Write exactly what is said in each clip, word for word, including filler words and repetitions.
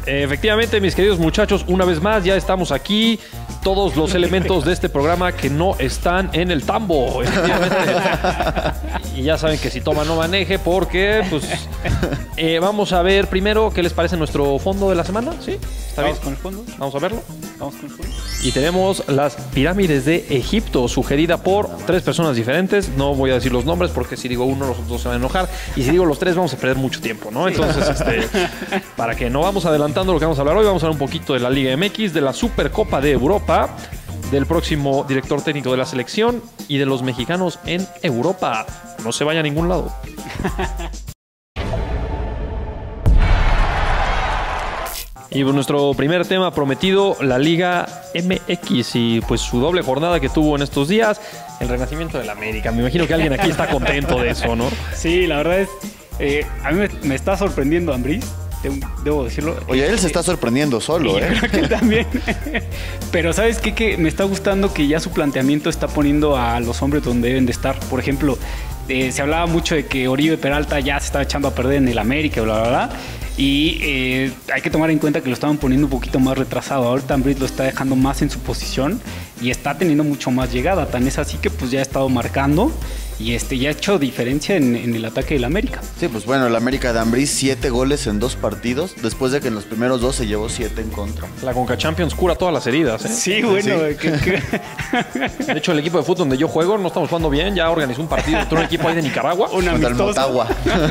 Efectivamente, mis queridos muchachos, una vez más ya estamos aquí. Todos los elementos de este programa que no están en el tambo. Efectivamente. Y ya saben que si toma no maneje porque, pues, eh, vamos a ver primero qué les parece nuestro fondo de la semana. ¿Sí? ¿Está bien? Vamos con el fondo. Vamos a verlo. Vamos con el fondo. Y tenemos las pirámides de Egipto, sugerida por tres personas diferentes. No voy a decir los nombres porque si digo uno, los otros dos se van a enojar. Y si digo los tres, vamos a perder mucho tiempo, ¿no? Entonces, este, para que no vamos adelantando lo que vamos a hablar hoy, vamos a hablar un poquito de la Liga M X, de la Supercopa de Europa, del próximo director técnico de la selección y de los mexicanos en Europa. No se vaya a ningún lado. Y nuestro primer tema prometido, la Liga M X y pues su doble jornada que tuvo en estos días, el renacimiento del América. Me imagino que alguien aquí está contento de eso, ¿no? Sí, la verdad es, eh, a mí me, me está sorprendiendo Ambriz, debo decirlo. Oye, él se está sorprendiendo solo, ¿eh? Yo creo que también. Pero ¿sabes qué? Que me está gustando que ya su planteamiento está poniendo a los hombres donde deben de estar. Por ejemplo, eh, se hablaba mucho de que Oribe Peralta ya se estaba echando a perder en el América, bla, bla, bla. Y eh, hay que tomar en cuenta que lo estaban poniendo un poquito más retrasado. Ahorita Ambriz lo está dejando más en su posición y está teniendo mucho más llegada. Tan es así que pues ya ha estado marcando y este, ya ha hecho diferencia en, en el ataque del América. Sí, pues bueno, el América de Ambriz, siete goles en dos partidos, después de que en los primeros dos se llevó siete en contra. La Conca Champions cura todas las heridas, ¿eh? Sí, bueno. Sí. Que, que... De hecho, el equipo de fútbol donde yo juego no estamos jugando bien. Ya organizó un partido contra un equipo ahí de Nicaragua. Un Contra el Motagua.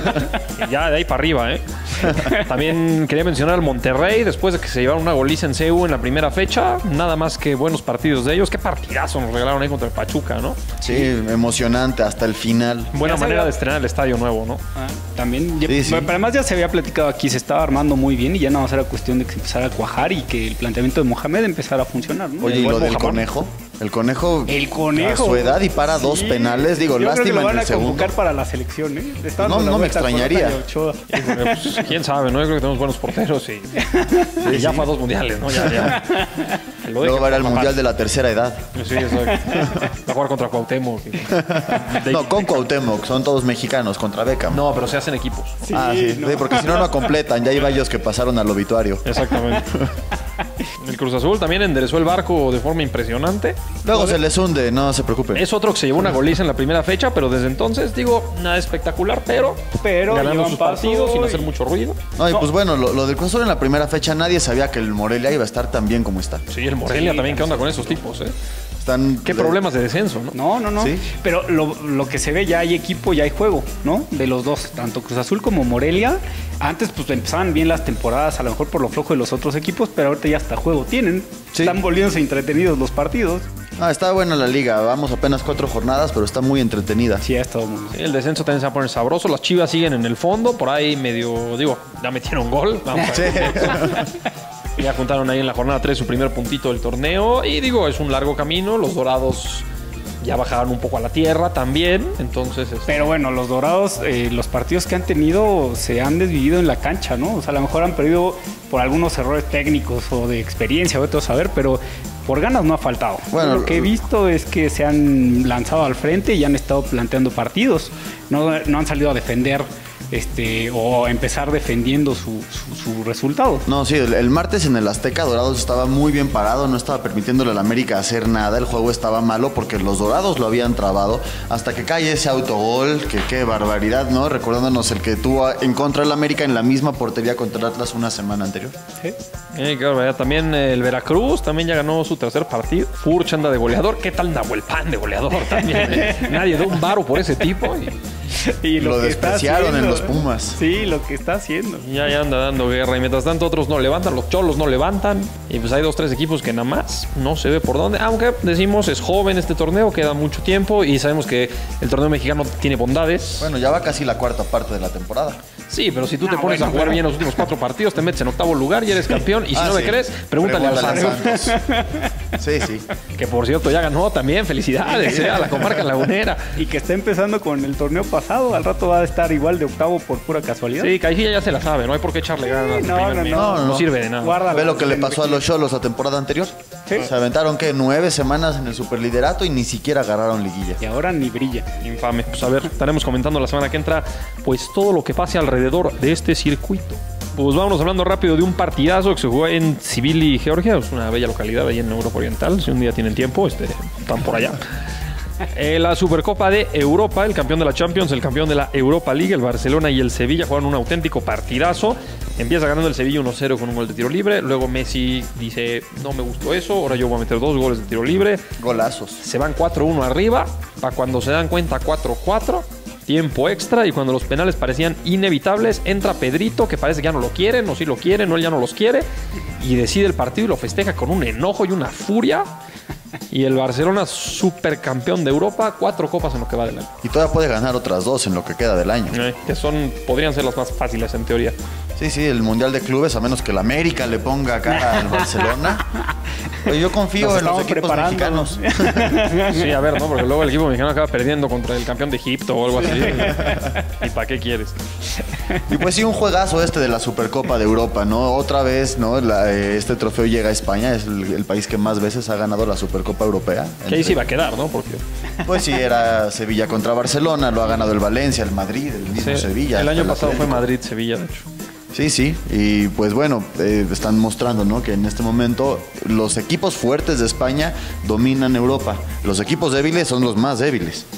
Y ya de ahí para arriba, ¿eh? También quería mencionar al Monterrey, después de que se llevaron una goliza en C U en la primera fecha. Nada más que buenos partidos de ellos. Qué partidazo nos regalaron ahí contra el Pachuca, ¿no? Sí, emocionante hasta el final. Buena Ya se manera había- de estrenar el estadio nuevo, ¿no? Ah, también, ya- Sí, sí. pero además ya se había platicado aquí, se estaba armando muy bien y ya nada más era cuestión de que se empezara a cuajar y que el planteamiento de Mohamed empezara a funcionar, ¿no? Oye, El y buen lo del Mohamed. conejo. El conejo. El conejo. A su edad y para Sí. dos penales. Digo, Yo creo que lástima lo en van el a segundo. convocar para la selección, ¿eh? Le estaban No, dando la no me vuelta a extrañaría. Corona y Ochoa. Híjole, pues, quién sabe, ¿no? Yo creo que tenemos buenos porteros y, y ya fue a dos mundiales, ¿no? Ya, ya. Que lo Luego dejen va a ir al por Mundial papás. de la tercera edad. Sí, exacto. Va a jugar contra Cuauhtémoc. De- No, con Cuauhtémoc. Son todos mexicanos contra Beckham. No, pero se hacen equipos. Sí, ah, sí. no. Sí, porque si no, no completan. Ya hay varios que pasaron al obituario. Exactamente. El Cruz Azul también enderezó el barco de forma impresionante. Luego se les hunde, no se preocupen. Es otro que se llevó una goliza en la primera fecha, pero desde entonces, digo, nada espectacular, pero, Pero ganando llevan sus paso partidos sin y- hacer mucho ruido. No, y pues bueno, lo, lo del Cruz Azul en la primera fecha, nadie sabía que el Morelia iba a estar tan bien como está. Sí, el Morelia Sí, también, ¿qué onda con esos tipos? Eh? Están ¿Qué de- problemas de descenso, no? No, no, no. Sí. Pero lo, lo que se ve, ya hay equipo, ya hay juego, ¿no? De los dos, tanto Cruz Azul como Morelia. Antes pues empezaban bien las temporadas, a lo mejor por lo flojo de los otros equipos, pero ahorita ya hasta juego tienen. Sí. Están volviéndose entretenidos los partidos. Ah, está buena la liga. Vamos apenas cuatro jornadas, pero está muy entretenida. Sí, ha estado muy bien. Sí, el descenso también se va a poner sabroso. Las Chivas siguen en el fondo, por ahí medio, digo, ya metieron gol. Vamos a Sí. ver. Ya juntaron ahí en la jornada tres su primer puntito del torneo. Y digo, es un largo camino. Los Dorados ya bajaron un poco a la tierra también. Entonces, este, Pero bueno, los Dorados, eh, los partidos que han tenido se han desvivido en la cancha, ¿no? O sea, a lo mejor han perdido por algunos errores técnicos o de experiencia, vete a saber, pero por ganas no ha faltado. Bueno, lo que he visto es que se han lanzado al frente y han estado planteando partidos. No, no han salido a defender este o a empezar defendiendo su, su, su resultado. No, sí, el, el martes en el Azteca Dorados estaba muy bien parado, no estaba permitiéndole al América hacer nada, el juego estaba malo porque los Dorados lo habían trabado hasta que cae ese autogol, que qué barbaridad, ¿no? Recordándonos el que tuvo en contra del América en la misma portería contra el Atlas una semana anterior. ¿Sí? eh, claro, ya también el Veracruz también ya ganó su tercer partido. Furch anda de goleador. ¿Qué tal Nahuel Pan de goleador también? eh? Nadie da un varo por ese tipo. Y Y Lo que está despreciaron en haciendo, los Pumas. Sí, lo que está haciendo. ya, ya anda dando guerra. Y mientras tanto otros no levantan. Los Cholos no levantan. Y pues hay dos, tres equipos que nada más no se ve por dónde. Aunque decimos es joven este torneo, queda mucho tiempo. Y sabemos que el torneo mexicano tiene bondades. Bueno, ya va casi la cuarta parte de la temporada. Sí, pero si tú te Ah, pones bueno, a jugar pero- bien los últimos cuatro partidos, te metes en octavo lugar y eres campeón. Y si Ah, no me sí. crees, pregúntale, al Santos. Santos. Sí, sí. Que por cierto ya ganó también. Felicidades eh, a la comarca lagunera. Y que está empezando con el torneo pasado, al rato va a estar igual de octavo por pura casualidad. Sí, Caixilla ya se la sabe. No hay por qué echarle ganas. no, Primer no, mes. no, no no. sirve de nada. Guarda Ve la- lo que le pasó a los Cholos la temporada anterior. Sí. Se aventaron, ¿qué? Nueve semanas en el superliderato y ni siquiera agarraron liguilla. Y ahora ni brilla. Infame. Pues a ver, estaremos comentando la semana que entra, pues todo lo que pase alrededor de este circuito. Pues vámonos hablando rápido de un partidazo que se jugó en Civili, Georgia. Es una bella localidad ahí en Europa Oriental. Si un día tienen tiempo, este, están por allá. Eh, la Supercopa de Europa, el campeón de la Champions, el campeón de la Europa League, el Barcelona y el Sevilla jugaron un auténtico partidazo. Empieza ganando el Sevilla uno cero con un gol de tiro libre. Luego Messi dice, no me gustó eso, ahora yo voy a meter dos goles de tiro libre. Golazos. Se van cuatro uno arriba, para cuando se dan cuenta cuatro cuatro. Tiempo extra, y cuando los penales parecían inevitables, entra Pedrito, que parece que ya no lo quieren, o sí lo quieren, o él ya no los quiere, y decide el partido y lo festeja con un enojo y una furia. Y el Barcelona, supercampeón de Europa, cuatro copas en lo que va del año. Y todavía puede ganar otras dos en lo que queda del año. Eh, que son, podrían ser las más fáciles en teoría. Sí, sí, el Mundial de Clubes, a menos que el América le ponga cara al Barcelona. Oye, yo confío Nos en los estamos equipos preparando. mexicanos. Sí, a ver, ¿no? Porque luego el equipo mexicano acaba perdiendo contra el campeón de Egipto o algo así. ¿Y para qué quieres? Y pues sí, un juegazo este de la Supercopa de Europa, ¿no? Otra vez, ¿no? La, eh, este trofeo llega a España, es el, el país que más veces ha ganado la Supercopa Europea. Que ahí sí va a quedar, ¿no? Porque Pues sí, era Sevilla contra Barcelona, lo ha ganado el Valencia, el Madrid, el mismo sí, Sevilla. el año el pasado fue Atlético. Madrid-Sevilla, de hecho. Sí, sí, y pues bueno, eh, están mostrando, ¿no? Que en este momento los equipos fuertes de España dominan Europa. Los equipos débiles son los más débiles.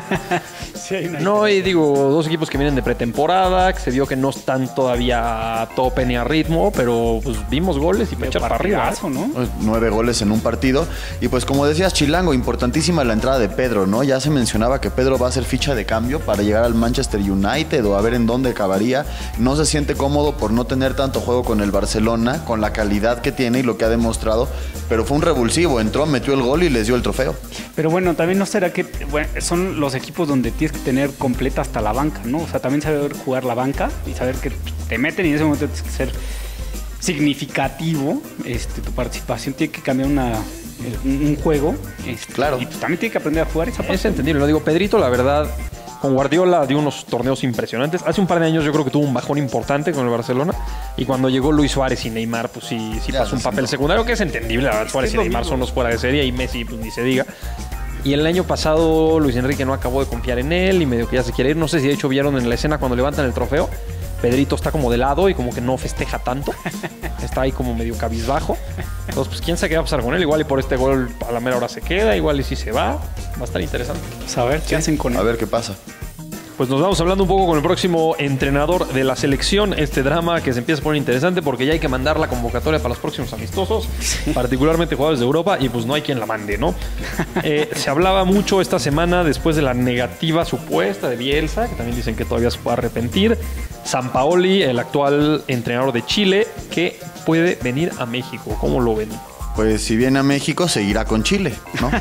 Sí, hay una- No, y digo, dos equipos que vienen de pretemporada, que se vio que no están todavía a tope ni a ritmo, pero pues vimos goles y para echar para arriba. ¿eh? Partidazo, ¿no? Pues, Nueve goles en un partido. Y pues como decías, Chilango, importantísima la entrada de Pedro, ¿no? Ya se mencionaba que Pedro va a ser ficha de cambio para llegar al Manchester United o a ver en dónde acabaría. No se siente cómodo por no tener tanto juego con el Barcelona, con la calidad que tiene y lo que ha demostrado, pero fue un revulsivo, entró, metió el gol y les dio el trofeo. Pero bueno, también no será que bueno, son los equipos donde tienes que tener completa hasta la banca, ¿no? O sea, también saber jugar la banca y saber que te meten y en ese momento tienes que ser significativo. Este, tu participación tiene que cambiar una, un, un juego. Este, Claro. Y pues también tiene que aprender a jugar esa parte. Es entendible, lo digo, Pedrito, la verdad, con Guardiola dio unos torneos impresionantes. Hace un par de años yo creo que tuvo un bajón importante con el Barcelona. Y cuando llegó Luis Suárez y Neymar, pues sí, sí Ya, pasó un sí, papel no. secundario, que es entendible. La verdad, Suárez es y lo Neymar mismo. son los fuera de serie, y Messi, pues ni se diga. Y el año pasado Luis Enrique no acabó de confiar en él y medio que ya se quiere ir. No sé si de hecho vieron en la escena cuando levantan el trofeo. Pedrito está como de lado y como que no festeja tanto. Está ahí como medio cabizbajo. Entonces, pues quién sabe qué va a pasar con él. Igual y por este gol a la mera hora se queda. Igual y si se va. Va a estar interesante. Pues a ver qué hacen con A él. ver qué pasa. Pues nos vamos hablando un poco con el próximo entrenador de la selección. Este drama que se empieza a poner interesante porque ya hay que mandar la convocatoria para los próximos amistosos, particularmente jugadores de Europa, y pues no hay quien la mande, ¿no? Eh, se hablaba mucho esta semana después de la negativa supuesta de Bielsa, que también dicen que todavía se puede arrepentir. Sampaoli, el actual entrenador de Chile, que puede venir a México. ¿Cómo lo ven? Pues si viene a México, seguirá con Chile, ¿no?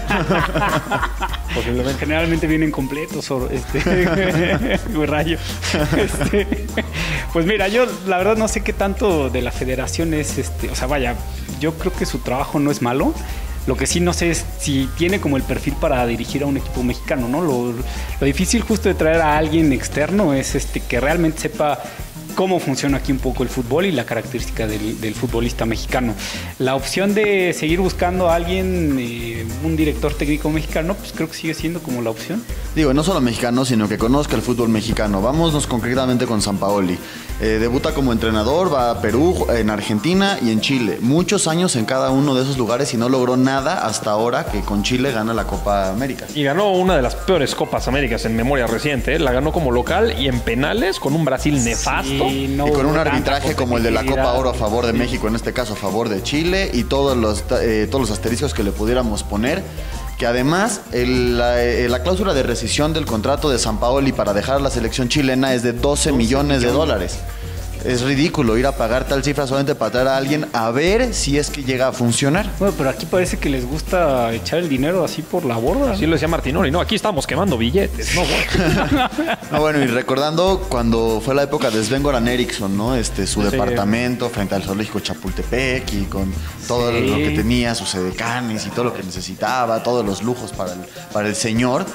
Posiblemente. Generalmente vienen completos o este güey, rayo. Este, pues mira, yo la verdad no sé qué tanto de la federación es este, o sea, vaya, yo creo que su trabajo no es malo. Lo que sí no sé es si tiene como el perfil para dirigir a un equipo mexicano, ¿no? Lo, lo difícil justo de traer a alguien externo es este que realmente sepa cómo funciona aquí un poco el fútbol y la característica del, del futbolista mexicano. La opción de seguir buscando a alguien, eh, un director técnico mexicano, pues creo que sigue siendo como la opción. Digo, no solo mexicano, sino que conozca el fútbol mexicano. Vámonos concretamente con Sampaoli. Eh, debuta como entrenador, va a Perú, en Argentina y en Chile. Muchos años en cada uno de esos lugares y no logró nada hasta ahora que con Chile gana la Copa América. Y ganó una de las peores Copas Américas en memoria reciente. ¿eh? La ganó como local y en penales con un Brasil nefasto. Sí, no y con hubo un tanta arbitraje como el de la Copa competitividad. Oro a favor de México, en este caso a favor de Chile, y todos los, eh, todos los asteriscos que le pudiéramos poner. Que además el- la, eh, la cláusula de rescisión del contrato de Sampaoli para dejar a la selección chilena es de doce millones de dólares. Es ridículo ir a pagar tal cifra solamente para traer a alguien a ver si es que llega a funcionar. Bueno, pero aquí parece que les gusta echar el dinero así por la borda. Así lo decía Martinoli. No, aquí estamos quemando billetes. No, bueno. No, bueno, y recordando cuando fue la época de Sven-Goran Eriksson, ¿no? Este, su Sí. departamento frente al zoológico Chapultepec y con todo Sí. lo que tenía, sus edecanes y todo lo que necesitaba, todos los lujos para el, para el señor.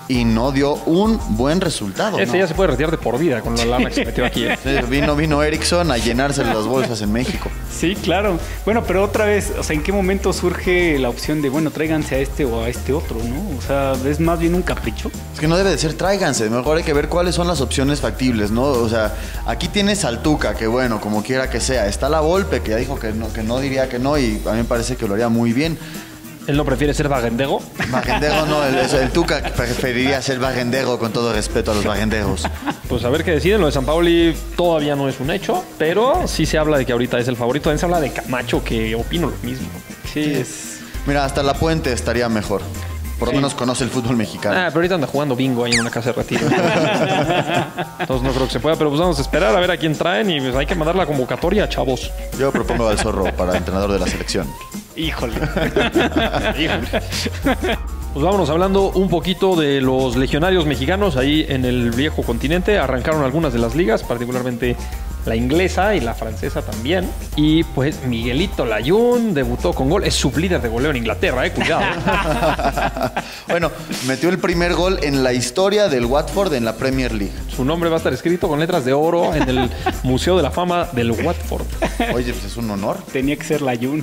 y no dio un buen resultado. Ese ¿no? ya se puede retirar de por vida con la lana que se metió aquí. Sí, vino, vino Erickson a llenarse las bolsas en México. Sí, claro. Bueno, pero otra vez, o sea, ¿en qué momento surge la opción de, bueno, tráiganse a este o a este otro, ¿no? O sea, ¿es más bien un capricho? Es que no debe de ser tráiganse, mejor hay que ver cuáles son las opciones factibles, ¿no? O sea, aquí tienes al Tuca, que bueno, como quiera que sea. Está la Volpe, que ya dijo que no, que no diría que no, y a mí me parece que lo haría muy bien. ¿Él no prefiere ser bagendego? Bagendego no, el, el Tuca preferiría ser bagendego, con todo respeto a los bagendegos. Pues a ver qué deciden. Lo de San Paoli todavía no es un hecho, pero sí se habla de que ahorita es el favorito. También se habla de Camacho, que opino lo mismo. Sí, es... Mira, hasta La Puente estaría mejor. Por lo Sí. menos conoce el fútbol mexicano. Ah, pero ahorita anda jugando bingo ahí en una casa de retiro. Entonces no creo que se pueda, pero pues vamos a esperar a ver a quién traen y pues hay que mandar la convocatoria, chavos. Yo propongo al Zorro para entrenador de la selección. Híjole. Pues vámonos hablando un poquito de los legionarios mexicanos ahí en el viejo continente. Arrancaron algunas de las ligas, particularmente la inglesa y la francesa también. Y pues Miguelito Layún debutó con gol. Es sublíder de goleo en Inglaterra, eh, cuidado. Bueno, metió el primer gol en la historia del Watford en la Premier League. Su nombre va a estar escrito con letras de oro en el Museo de la Fama del Watford. Oye, pues es un honor. Tenía que ser la Jun.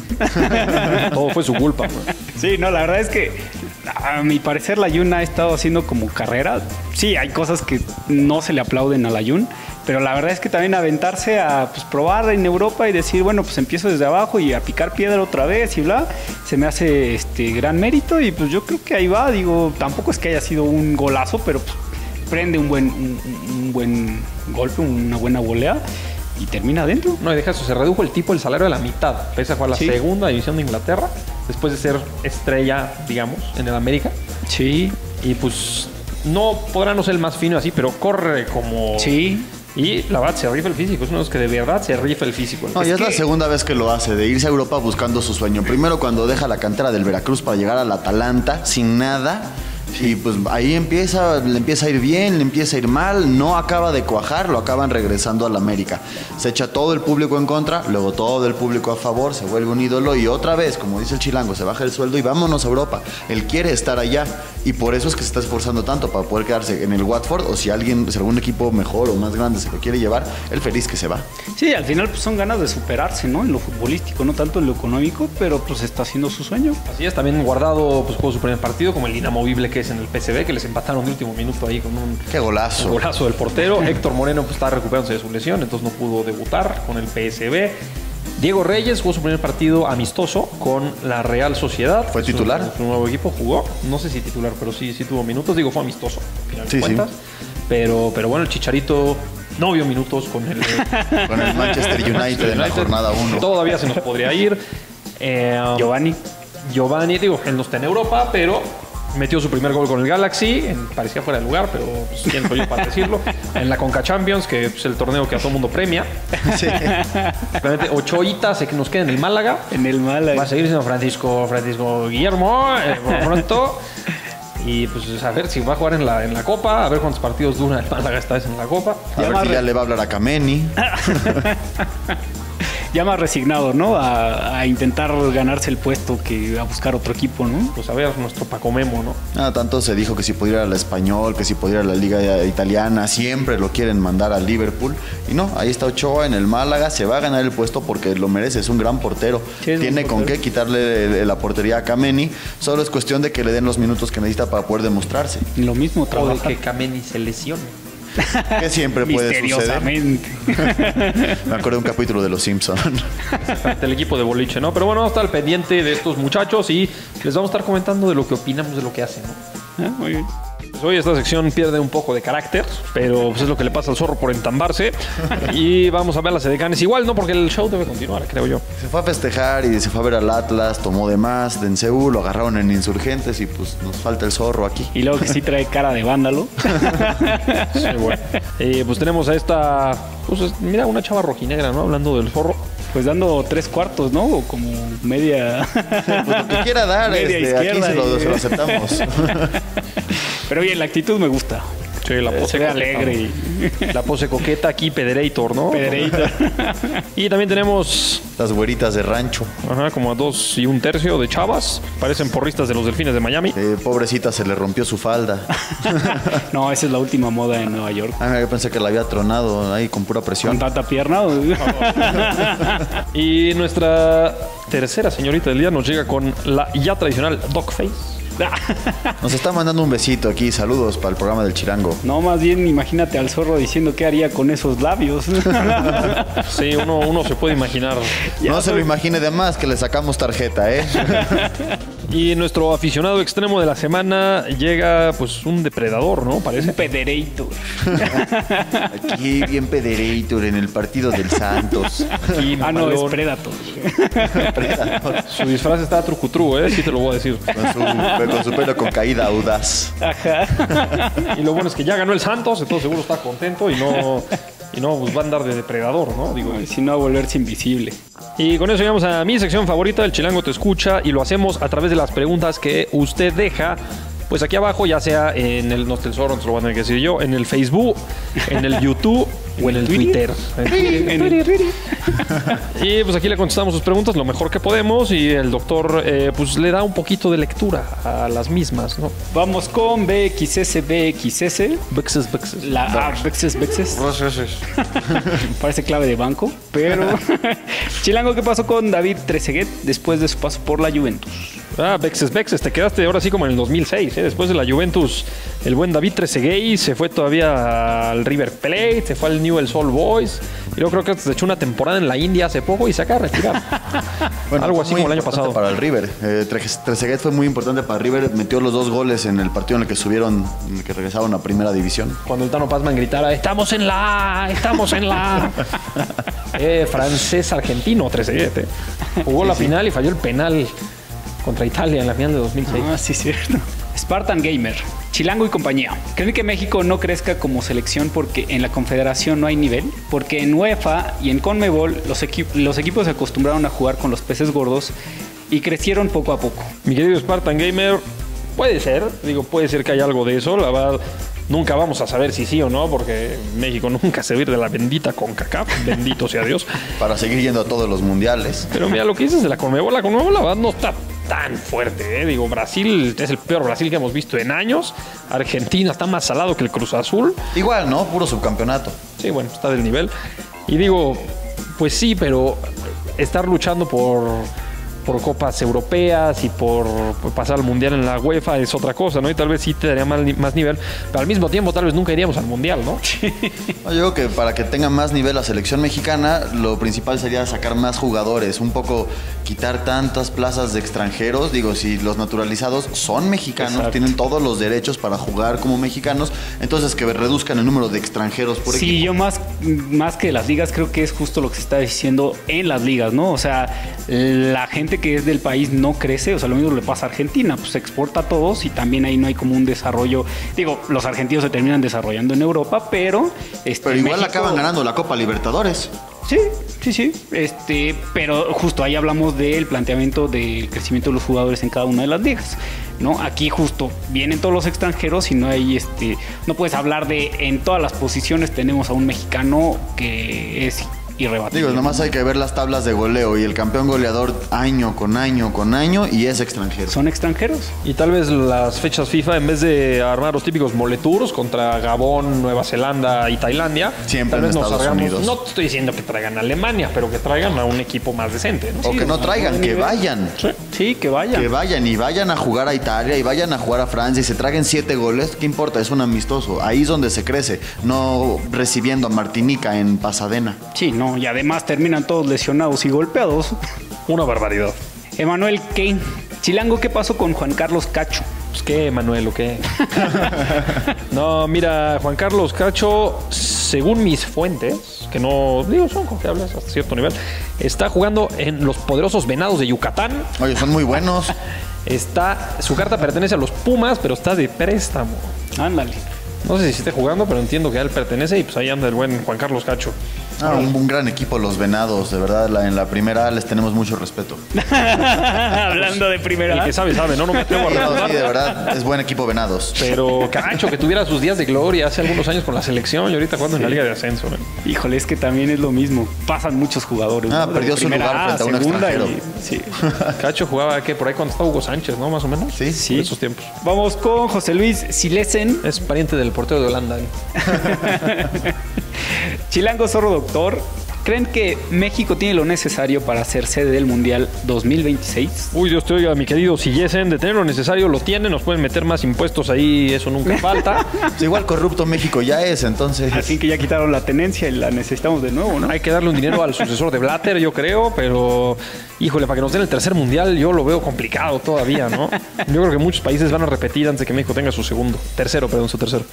Todo fue su culpa, güey. Sí, no, la verdad es que a mi parecer la Jun ha estado haciendo como carrera. Sí, hay cosas que no se le aplauden a la Jun, pero la verdad es que también aventarse a pues, probar en Europa y decir, bueno, pues empiezo desde abajo y a picar piedra otra vez y bla, se me hace este gran mérito y pues yo creo que ahí va. Digo, tampoco es que haya sido un golazo, pero pues, prende un buen, un, un buen golpe, una buena volea y termina adentro. No, y deja eso, se redujo el tipo el salario a la mitad. Pese a jugar la Sí. segunda división de Inglaterra, después de ser estrella, digamos, en el América. Sí, Y pues no podrá no ser el más fino así, pero corre como... sí. Y la verdad se rifa el físico. Es uno de los que de verdad se rifa el físico. No, Es ya es que- la segunda vez que lo hace, de irse a Europa buscando su sueño. Primero cuando deja la cantera del Veracruz para llegar al Atalanta sin nada. Y pues ahí empieza, le empieza a ir bien, le empieza a ir mal, no acaba de cuajar, lo acaban regresando al América. Se echa todo el público en contra, luego todo el público a favor, se vuelve un ídolo y otra vez, como dice el chilango, se baja el sueldo y vámonos a Europa. Él quiere estar allá y por eso es que se está esforzando tanto para poder quedarse en el Watford, o si alguien, si algún equipo mejor o más grande se lo quiere llevar, él feliz que se va. Sí, al final pues son ganas de superarse, ¿no? En lo futbolístico, no tanto en lo económico, pero pues está haciendo su sueño. Así es, también Guardado pues jugó su primer partido, como el inamovible que es en el P S V, que les empataron de último minuto ahí con un Qué golazo. golazo del portero. Héctor Moreno pues está recuperándose de su lesión, entonces no pudo debutar con el P S V. Diego Reyes jugó su primer partido amistoso con la Real Sociedad. ¿Fue Su- titular? Su, nuevo equipo jugó, no sé si titular, pero sí, sí tuvo minutos. Digo, fue amistoso, al final de Sí, sí. cuentas. Pero, pero bueno, el Chicharito no vio minutos con el, Con el Manchester United en la jornada uno. Todavía se nos podría ir. Eh, Giovanni. Giovanni, digo, él no está en Europa, pero metió su primer gol con el Galaxy. En- parecía fuera de lugar, pero pues, quién soy yo para decirlo. En la Conca Champions, que es el torneo que a todo mundo premia. Sí. Realmente, Ochoita se que nos queda en el Málaga. En el Málaga. Va a seguir siendo Francisco, Francisco Guillermo, eh, por lo pronto. Y pues a ver si va a jugar en la, en la Copa, a ver cuántos partidos dura el Málaga esta vez en la Copa. A ver si ya le va a hablar a Kameni. Ya más resignado, ¿no? A, a intentar ganarse el puesto que a buscar otro equipo, ¿no? Pues a ver nuestro Paco Memo, ¿no? Ah, tanto se dijo que si pudiera ir a la Español, que si pudiera ir a la Liga Italiana, siempre lo quieren mandar al Liverpool. Y no, ahí está Ochoa en el Málaga, se va a ganar el puesto porque lo merece, es un gran portero. Sí, es un Tiene con portero. qué quitarle la portería a Kameni, solo es cuestión de que le den los minutos que necesita para poder demostrarse. Lo mismo O de trabaja. que Kameni se lesione. Que siempre puede suceder. Misteriosamente. Me acuerdo de un capítulo de Los Simpsons. Del equipo de boliche, ¿no? Pero bueno, vamos a estar al pendiente de estos muchachos y les vamos a estar comentando de lo que opinamos de lo que hacen, ¿no? Ah, muy bien. Pues hoy esta sección pierde un poco de carácter, pero pues es lo que le pasa al zorro por entambarse. Y vamos a ver las edecanes igual, ¿no? Porque el show debe continuar, creo yo. Se fue a festejar y se fue a ver al Atlas, tomó de más, de en Seúl, lo agarraron en Insurgentes y pues nos falta el zorro aquí. Y luego que sí trae cara de vándalo. Sí, bueno. Eh, pues tenemos a esta, pues es- mira, una chava rojinegra, ¿no? Hablando del zorro. Pues dando tres cuartos, ¿no? O como media. Pues lo que quiera dar, Media este, aquí izquierda se lo, y- se lo aceptamos. Pero bien, la actitud me gusta. Sí, la Eh, pose se ve coqueta, alegre. ¿no? La pose coqueta aquí, Pederator, ¿no? Pedreito. Y también tenemos, Las güeritas de rancho. ajá, como a dos y un tercio de chavas. Parecen porristas de los Delfines de Miami. Eh, pobrecita, se le rompió su falda. No, esa es la última moda en Nueva York. Ah, yo pensé que la había tronado ahí con pura Con presión. tanta pierna. Y nuestra tercera señorita del día nos llega con la ya tradicional Dogface. Nos está mandando un besito aquí. Saludos para el programa del Chirango. No, más bien imagínate al zorro diciendo qué haría con esos labios. Sí, uno, uno se puede imaginar. No se lo imagine de más que le sacamos tarjeta, ¿eh? Y nuestro aficionado extremo de la semana llega, pues, un depredador, ¿no? Parece. Un Pederator. Aquí bien Pederator en el partido del Santos. Aquí, Ah, no, es mamalón. Predator. Su disfraz está trucutru, ¿eh? Sí te lo voy a decir. Con su, con su pelo con caída audaz. Ajá. Y lo bueno es que ya ganó el Santos, entonces seguro está contento y no, y no pues va a andar de depredador, ¿no? Digo, Si no, a volverse invisible. y con eso llegamos a mi sección favorita, el Chilango te escucha, y lo hacemos a través de las preguntas que usted deja, pues aquí abajo, ya sea en el no te el zorro, no te lo voy a tener que decir yo, en el Facebook, en el YouTube o en el Twitter. En el Twitter. Y pues aquí le contestamos sus preguntas lo mejor que podemos, y el doctor eh, pues le da un poquito de lectura a las mismas, ¿no? Vamos con B X S, B X S. Bexes, bexes. La A, Bexes, Bexes. Parece clave de banco, pero... Chilango, ¿qué pasó con David Trezeguet después de su paso por la Juventus? Ah, Bexes, Bexes, te quedaste ahora sí como en el dos mil seis, ¿eh? Después de la Juventus, el buen David Trezeguet se fue todavía al River Plate, se fue al Newell's Old Boys, y luego creo que se echó una temporada en la India hace poco y se acaba de retirar. Algo fue así muy como el año importante pasado. Para el River. Eh, Tre- Trezeguet fue muy importante para River. Metió los dos goles en el partido en el que subieron, en el que regresaron a primera división. Cuando el Tano Pazman gritara, estamos en la A, estamos en la A. eh, francés-argentino, Trezeguet. eh. Jugó la final y falló el penal contra Italia en la final de dos mil seis. Ah, sí, cierto. Spartan Gamer, Chilango y compañía. ¿Creen que México no crezca como selección porque en la Confederación no hay nivel? Porque en UEFA y en CONMEBOL los, equi- los equipos se acostumbraron a jugar con los peces gordos y crecieron poco a poco. Mi querido Spartan Gamer, puede ser, digo, puede ser que haya algo de eso, la verdad. Nunca vamos a saber si sí o no, porque México nunca se va a ir de la bendita CONCACAF, bendito sea Dios. Para seguir yendo a todos los mundiales. Pero mira, lo que dices de la CONMEBOL, la CONMEBOL la verdad no está tan fuerte, ¿eh? Digo, Brasil es el peor Brasil que hemos visto en años. Argentina está más salado que el Cruz Azul. Igual, ¿no? Puro subcampeonato. Sí, bueno, está del nivel. Y digo, pues sí, pero estar luchando por, por copas europeas y por, por pasar al mundial en la UEFA es otra cosa, ¿no? Y tal vez sí te daría más, más nivel, pero al mismo tiempo tal vez nunca iríamos al mundial, ¿no? No, yo creo que para que tenga más nivel la selección mexicana, lo principal sería sacar más jugadores, un poco quitar tantas plazas de extranjeros. Digo, si los naturalizados son mexicanos, Exacto. tienen todos los derechos para jugar como mexicanos, entonces que reduzcan el número de extranjeros por Sí, equipo. yo más, más que las ligas creo que es justo lo que se está diciendo en las ligas, ¿no? O sea, la gente que es del país no crece, o sea, lo mismo le pasa a Argentina, pues se exporta a todos y también ahí no hay como un desarrollo. Digo, los argentinos se terminan desarrollando en Europa, pero... Este, Pero igual México- acaban ganando la Copa Libertadores. Sí, sí, sí. Este, pero justo ahí hablamos del planteamiento del crecimiento de los jugadores en cada una de las ligas, ¿no? Aquí justo vienen todos los extranjeros y no hay este, no puedes hablar de en todas las posiciones tenemos a un mexicano que es irrebatible. Digo, nomás hay que ver las tablas de goleo y el campeón goleador año con año con año y es extranjero. Son extranjeros. Y tal vez las fechas FIFA, en vez de armar los típicos moleturs contra Gabón, Nueva Zelanda y Tailandia, Siempre tal vez en nos Estados salgamos- Unidos. No te estoy diciendo que traigan a Alemania, pero que traigan a un equipo más decente, ¿no? O Sí, que no no, traigan, no, que nivel. vayan. Sí. Sí, que vayan. Que vayan y vayan a jugar a Italia y vayan a jugar a Francia y se traguen siete goles. ¿Qué importa? Es un amistoso. Ahí es donde se crece, no recibiendo a Martinica en Pasadena. Sí, no, y además terminan todos lesionados y golpeados. Una barbaridad. Emanuel Kane. Chilango, ¿qué pasó con Juan Carlos Cacho? Pues qué, Manuel, o qué. No, mira, Juan Carlos Cacho, según mis fuentes, que no, digo, son confiables hasta cierto nivel, está jugando en los poderosos Venados de Yucatán. Oye, son muy buenos. Está, su carta pertenece a los Pumas, pero está de préstamo. Ándale. No sé si esté jugando, pero entiendo que a él pertenece y pues ahí anda el buen Juan Carlos Cacho. Ah, un, un gran equipo los Venados, de verdad, la, en la primera les tenemos mucho respeto. Hablando de primera. Y que sabe, sabe, no, no me atrevo a No, recordar. sí, de verdad, es buen equipo Venados. Pero Cacho, que tuviera sus días de gloria hace algunos años con la selección y ahorita jugando en la Liga de Ascenso. ¿no? Híjole, es que también es lo mismo. Pasan muchos jugadores. Ah, ¿no? perdió De su primera lugar A, frente a un segunda extranjero. y- sí. Cacho jugaba que por ahí cuando estaba Hugo Sánchez, ¿no? Más o menos. Sí, sí. Esos tiempos. Vamos con José Luis Silesen. Es pariente del portero de Holanda. ¿eh? Chilango Zorro Doctor. ¿Creen que México tiene lo necesario para ser sede del Mundial dos mil veintiséis? Uy, Dios te oiga, mi querido Sillesen, de tener lo necesario lo tienen, nos pueden meter más impuestos ahí, eso nunca falta. Pues igual corrupto México ya es, entonces. Al fin que ya quitaron la tenencia y la necesitamos de nuevo, ¿no? Hay que darle un dinero al sucesor de Blatter, yo creo, pero híjole, para que nos den el tercer mundial yo lo veo complicado todavía, ¿no? Yo creo que muchos países van a repetir antes de que México tenga su segundo, tercero, perdón, su tercero.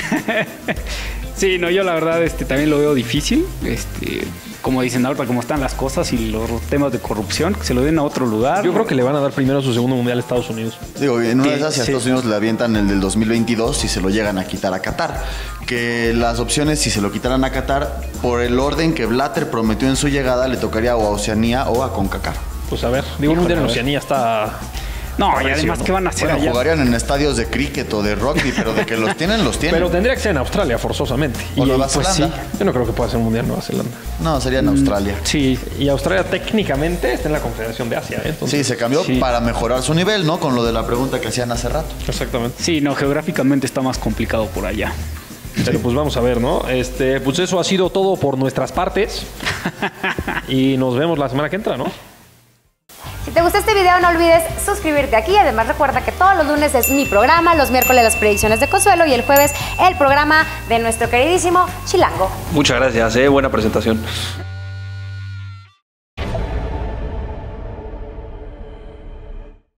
Sí, no, yo la verdad este, también lo veo difícil. Este, como dicen ahorita, como están las cosas y los temas de corrupción, que se lo den a otro lugar. Yo creo que le van a dar primero su segundo mundial a Estados Unidos. Digo, en una de esas, si a Sí. Estados Unidos le avientan el del dos mil veintidós y se lo llegan a quitar a Qatar. Que las opciones, si se lo quitaran a Qatar, por el orden que Blatter prometió en su llegada, le tocaría o a Oceanía o a CONCACAF. Pues a ver, digo, un mundial en a ver. Oceanía está... No, y Parecido, además, ¿no? ¿qué van a hacer Bueno, allá? jugarían en estadios de cricket o de rugby, pero de que los tienen, los tienen. Pero tendría que ser en Australia, forzosamente. O Nueva pues sí, Zelanda. yo no creo que pueda ser un mundial en Nueva Zelanda. No, sería en Australia. Sí, Y Australia técnicamente está en la Confederación de Asia, ¿eh? Entonces, Sí, se cambió Sí. para mejorar su nivel, ¿no? Con lo de la pregunta que hacían hace rato. Exactamente. sí, no, geográficamente está más complicado por allá. Pero pues vamos a ver, ¿no? Este, pues eso ha sido todo por nuestras partes. Y nos vemos la semana que entra, ¿no? Si te gustó este video no olvides suscribirte aquí. Además recuerda que todos los lunes es mi programa, los miércoles las predicciones de Consuelo y el jueves el programa de nuestro queridísimo Chilango. Muchas gracias, ¿eh? Buena presentación.